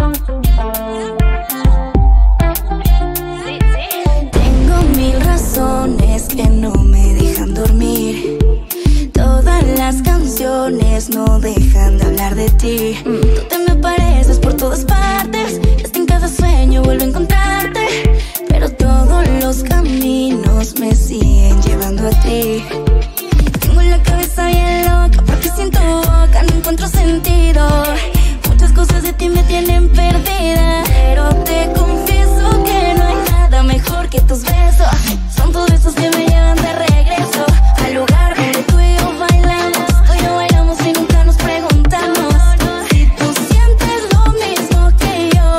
Tengo mil razones que no me dejan dormir. Todas las canciones no dejan de hablar de ti. Tú te me apareces por todas partes, hasta en cada sueño vuelvo a encontrarte. Pero todos los caminos me siguen llevando a ti. Tengo la cabeza bien loca porque siento boca, no encuentro sentido. Muchas cosas de ti me tienen perdida, pero te confieso que no hay nada mejor que tus besos. Son tus besos que me llevan de regreso al lugar donde tú y yo bailamos. Tú y yo bailamos y nunca nos preguntamos si tú sientes lo mismo que yo.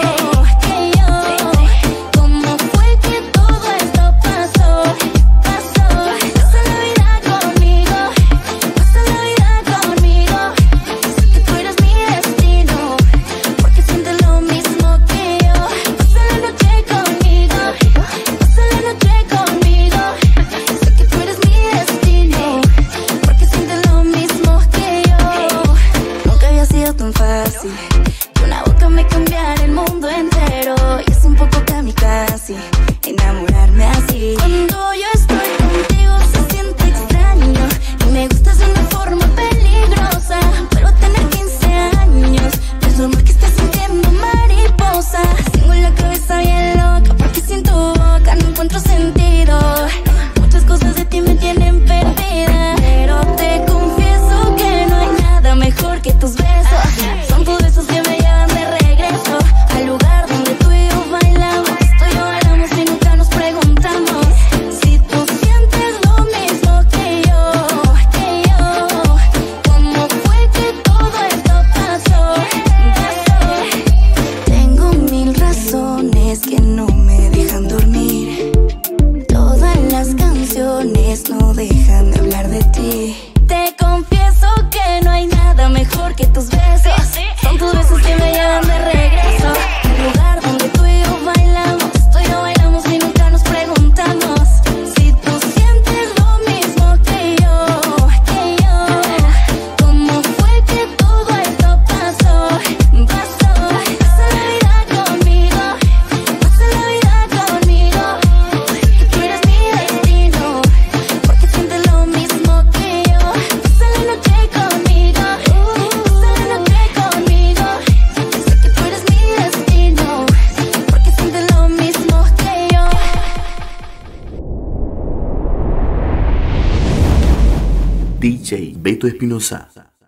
¿Cómo fue que todo esto pasó? Pasa la vida conmigo, pasa la vida conmigo. Sé que tú eres mi destino, porque sientes lo mismo que yo. Pasa la noche conmigo, pasa la noche conmigo. Sé que tú eres mi destino, porque sientes lo mismo que yo. Nunca había sido tan fácil que una boca me cambiara el mundo entero. Y es un poco kamikaze enamorarme así. Cuando yo estoy contigo se siente extraño y me gustas de una forma peligrosa. Pero tener 15 años no es normal que estés sintiendo mariposa. Tengo la cabeza bien loca porque sin tu boca no encuentro sentido. Muchas cosas de ti me tienen perdida, pero te confieso que no hay nada mejor que tus besos. Son tus besos que me llevan de regreso al lugar donde tú y yo bailamos. Tú y yo bailamos y nunca nos preguntamos si tú sientes lo mismo que yo. ¿Cómo fue que todo esto pasó? Tengo mil razones que no me dejan dormir. Todas las canciones no dejan de hablar de ti. Te confieso que no hay nada mejor que tus besos. Son tus besos que me llevan de regreso al lugar donde tú y yo bailamos. Tú y yo bailamos y nunca nos preguntamos si tú sientes lo mismo que yo. ¿Cómo fue que todo esto pasó? Pasa la vida conmigo, pasa la vida conmigo. Tú eres mi destino, porque sientes lo mismo que yo. Pasa la noche conmigo, pasa la noche conmigo. Sé que tú eres mi destino, porque sientes lo mismo que yo. DJ Beto Espinosa.